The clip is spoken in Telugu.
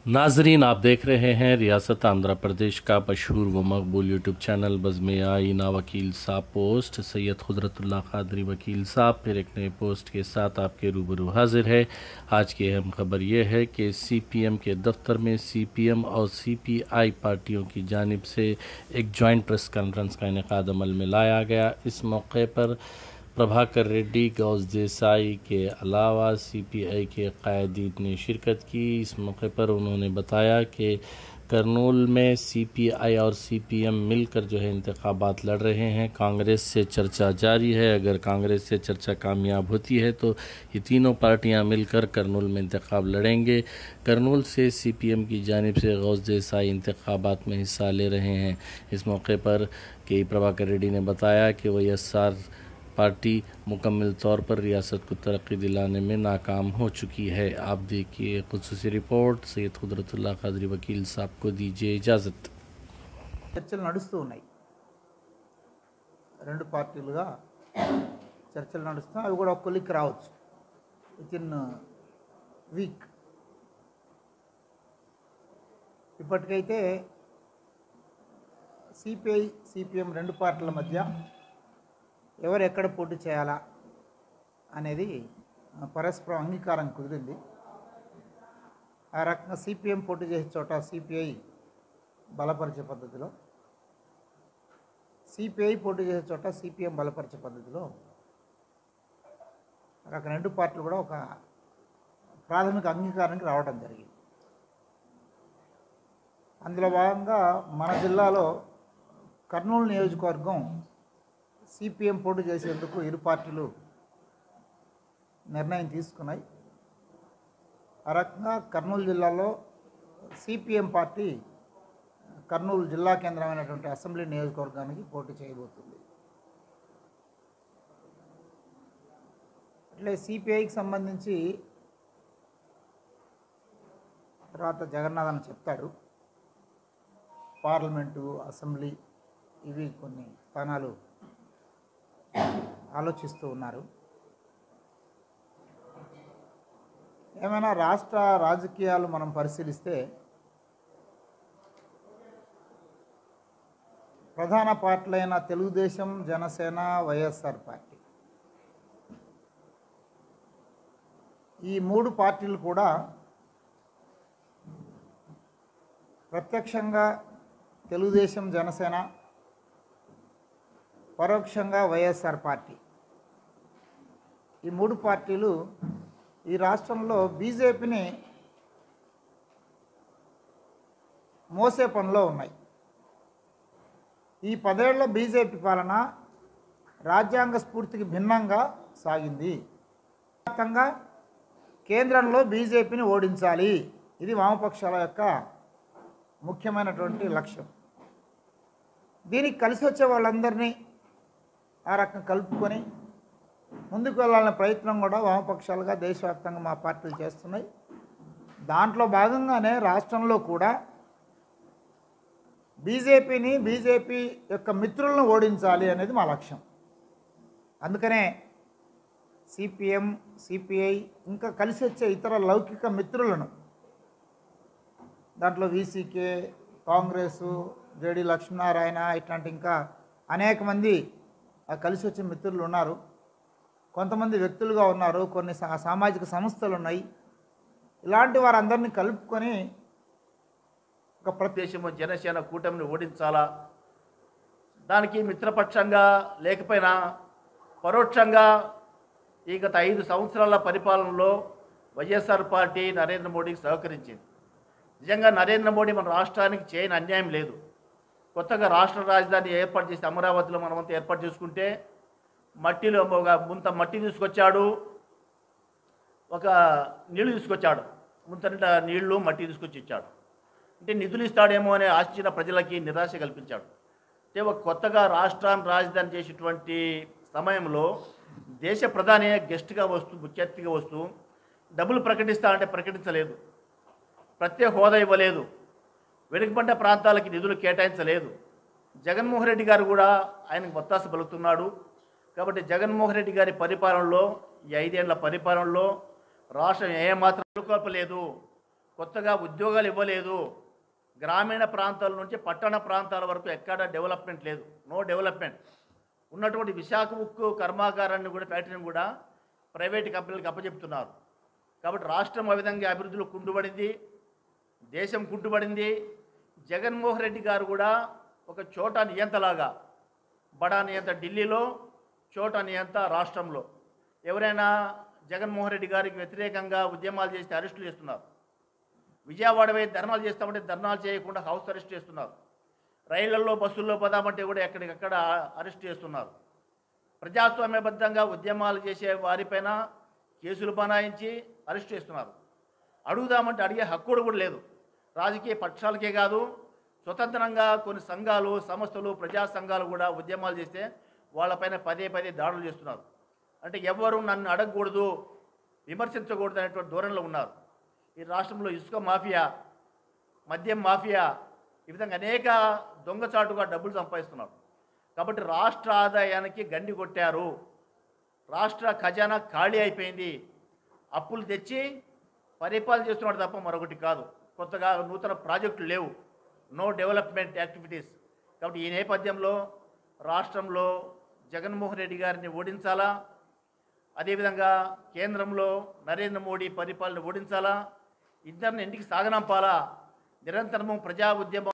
नाजरीन, आप देख रहे हैं रियासत आंध्र प्रदेश का मशहूर व मकबूल यूट्यूब चैनल बज़्म आईना वकील साहब पोस्ट। सैयद खुदरतुल्लाह कादरी वकील साहब फिर एक नए पोस्ट के साथ आपके रूबरू हाजिर है। आज की अहम खबर यह है कि CPM के दफ्तर में CPM और CPI पार्टियों की जानिब से एक जॉइंट प्रेस कॉन्फ्रेंस का इनेकाद अमल में लाया गया। इस मौके पर प्रभाकर रेड्डी, गौस देसाई के अलावा CPI के कायदीन ने शिरकत की। इस मौके पर उन्होंने बताया कि करनूल में CPI और CPM मिलकर जो है इंतखाबात लड़ रहे हैं। कांग्रेस से चर्चा जारी है। अगर कांग्रेस से चर्चा कामयाब होती है तो ये तीनों पार्टियां मिलकर करनूल में इंतखाब लड़ेंगे। करनूल से CPM की जानिब से गौस देसाई इंतखाबात में हिस्सा ले रहे हैं। इस मौके पर प्रभाकर रेड्डी ने बताया कि YSR पार्टी मुकम्मल तौर पर रियासत को तरक्की दिलाने में नाकाम हो चुकी है। आप देखिए खुसूसी रिपोर्ट। सैयद खुदरतुल्लाह कादरी वकील साहब को दीजिए इजाज़त। చర్చలు నడుస్తూ ఉన్నాయి. రెండు పార్టీలుగా చర్చలు నడుస్తున్నాయి. అవి కూడా ఒక కొలిక్కి రావచ్చు విత్ ఇన్ వీక్. ఇప్పటికైతే CPI CPM రెండు పార్టీల మధ్య ఎవరు ఎక్కడ పోటీ చేయాలా అనేది పరస్పరం అంగీకారం కుదిరింది. ఆ రకంగా CPM పోటీ చేసే చోట CPI బలపరిచే పద్ధతిలో, CPI పోటీ చేసే చోట CPM బలపరిచే పద్ధతిలో అక్కడ రెండు పార్టీలు కూడా ఒక ప్రాథమిక అంగీకారానికి రావడం జరిగింది. అందులో భాగంగా మన జిల్లాలో కర్నూలు నియోజకవర్గం CPM పోటీ చేసేందుకు ఇరు పార్టీలు నిర్ణయం తీసుకున్నాయి. ఆ రకంగా కర్నూలు జిల్లాలో CPM పార్టీ కర్నూలు జిల్లా కేంద్రమైనటువంటి అసెంబ్లీ నియోజకవర్గానికి పోటీ చేయబోతుంది. అట్లే CPIకి సంబంధించి తర్వాత జగన్నాథన్ చెప్తాడు. పార్లమెంటు, అసెంబ్లీ ఇవి కొన్ని స్థానాలు ఆలోచిస్తూ ఉన్నారు. ఏమైనా రాష్ట్ర రాజకీయాలు మనం పరిశీలిస్తే ప్రధాన పార్టీలైన తెలుగుదేశం, జనసేన, YSR పార్టీ, ఈ మూడు పార్టీలు కూడా ప్రత్యక్షంగా తెలుగుదేశం, జనసేన, పరోక్షంగా YSR పార్టీ, ఈ మూడు పార్టీలు ఈ రాష్ట్రంలో బీజేపీని మోసే పనిలో ఉన్నాయి. ఈ 10 ఏళ్ల బీజేపీ పాలన రాజ్యాంగ స్ఫూర్తికి భిన్నంగా సాగింది. వ్యాప్తంగా కేంద్రంలో బీజేపీని ఓడించాలి, ఇది వామపక్షాల యొక్క ముఖ్యమైనటువంటి లక్ష్యం. దీనికి కలిసి వచ్చే వాళ్ళందరినీ ఆ రకం కలుపుకొని ముందుకు వెళ్ళాలనే ప్రయత్నం కూడా వామపక్షాలుగా దేశవ్యాప్తంగా మా పార్టీలు చేస్తున్నాయి. దాంట్లో భాగంగానే రాష్ట్రంలో కూడా బీజేపీ యొక్క మిత్రులను ఓడించాలి అనేది మా లక్ష్యం. అందుకనే CPM, CPI ఇంకా కలిసి వచ్చే ఇతర లౌకిక మిత్రులను, దాంట్లో VCK, కాంగ్రెసు, JD లక్ష్మీనారాయణ ఇట్లాంటి ఇంకా అనేక మంది కలిసి వచ్చే మిత్రులు ఉన్నారు. కొంతమంది వ్యక్తులుగా ఉన్నారు, కొన్ని సామాజిక సంస్థలు ఉన్నాయి. ఇలాంటి వారందరినీ కలుపుకొని ఒక ప్రదేశము జనసేన కూటమిని ఓడించాలా, దానికి మిత్రపక్షంగా లేకపోయినా పరోక్షంగా ఈ గత 5 సంవత్సరాల పరిపాలనలో YSR పార్టీ నరేంద్ర మోడీకి సహకరించింది. నిజంగా నరేంద్ర మోడీ మన రాష్ట్రానికి చేయని అన్యాయం లేదు. కొత్తగా రాష్ట్ర రాజధాని ఏర్పాటు చేసి అమరావతిలో మనమంతా ఏర్పాటు చేసుకుంటే మట్టిలో ఒక ముంత మట్టి తీసుకొచ్చాడు, ఒక నీళ్లు తీసుకొచ్చాడు, ముంత నీళ్లు మట్టి తీసుకొచ్చి ఇచ్చాడు. అంటే నిధులు ఇస్తాడేమో అనే ఆశించిన ప్రజలకి నిరాశ కల్పించాడు. అంటే ఒక కొత్తగా రాష్ట్రాన్ని రాజధాని చేసేటువంటి సమయంలో దేశ ప్రధాని గెస్ట్గా వస్తూ, ముఖ్య అతిథిగా వస్తూ డబ్బులు ప్రకటిస్తానంటే ప్రకటించలేదు, ప్రత్యేక హోదా ఇవ్వలేదు, వెనుకబడ్డ ప్రాంతాలకి నిధులు కేటాయించలేదు. జగన్మోహన్ రెడ్డి గారు కూడా ఆయనకు ఒత్తాస పలుకుతున్నాడు. కాబట్టి జగన్మోహన్ రెడ్డి గారి పరిపాలనలో, ఈ 5 ఏళ్ల పరిపాలనలో రాష్ట్రం ఏమాత్రం కోల్పోలేదు. కొత్తగా ఉద్యోగాలు ఇవ్వలేదు. గ్రామీణ ప్రాంతాల నుంచి పట్టణ ప్రాంతాల వరకు ఎక్కడ డెవలప్మెంట్ లేదు, నో డెవలప్మెంట్. ఉన్నటువంటి విశాఖ ఉక్కు కర్మాగారాన్ని కూడా, ఫ్యాక్టరీని కూడా ప్రైవేట్ కంపెనీలకు అప్పచెప్తున్నారు. కాబట్టి రాష్ట్రం ఆ విధంగా అభివృద్ధిలో కుంటుపడింది, దేశం కుంటుపడింది. జగన్మోహన్ రెడ్డి గారు కూడా ఒక చోటా నియంతలాగా, బడా నియంత ఢిల్లీలో, చోటా నియంత రాష్ట్రంలో. ఎవరైనా జగన్మోహన్ రెడ్డి గారికి వ్యతిరేకంగా ఉద్యమాలు చేస్తే అరెస్టులు చేస్తున్నారు. విజయవాడ పోయి ధర్నాలు చేస్తామంటే ధర్నాలు చేయకుండా హౌస్ అరెస్ట్ చేస్తున్నారు. రైళ్లలో బస్సుల్లో పోదామంటే కూడా ఎక్కడికక్కడ అరెస్ట్ చేస్తున్నారు. ప్రజాస్వామ్యబద్ధంగా ఉద్యమాలు చేసే వారిపైన కేసులు బనాయించి అరెస్ట్ చేస్తున్నారు. అడుగుదామంటే అడిగే హక్కు కూడా లేదు. రాజకీయ పక్షాలకే కాదు, స్వతంత్రంగా కొన్ని సంఘాలు, సంస్థలు, ప్రజా సంఘాలు కూడా ఉద్యమాలు చేస్తే వాళ్ళపైన పదే పదే దాడులు చేస్తున్నారు. అంటే ఎవరు నన్ను అడగకూడదు, విమర్శించకూడదు అనేటువంటి ధోరణిలో ఉన్నారు. ఈ రాష్ట్రంలో ఇసుక మాఫియా, మద్యం మాఫియా, ఈ విధంగా అనేక దొంగచాటుగా డబ్బులు సంపాదిస్తున్నారు. కాబట్టి రాష్ట్ర ఆదాయానికి గండి కొట్టారు. రాష్ట్ర ఖజానా ఖాళీ అయిపోయింది. అప్పులు తెచ్చి పరిపాలన చేస్తున్నాడు తప్ప మరొకటి కాదు. కొత్తగా నూతన ప్రాజెక్టులు లేవు, నో డెవలప్మెంట్ యాక్టివిటీస్. కాబట్టి ఈ నేపథ్యంలో రాష్ట్రంలో జగన్మోహన్ రెడ్డి గారిని ఓడించాలా, అదేవిధంగా కేంద్రంలో నరేంద్ర మోడీ పరిపాలన ఓడించాలా, ఇద్దరిని ఇంటికి సాగనంపాలా. నిరంతరము ప్రజా ఉద్యమం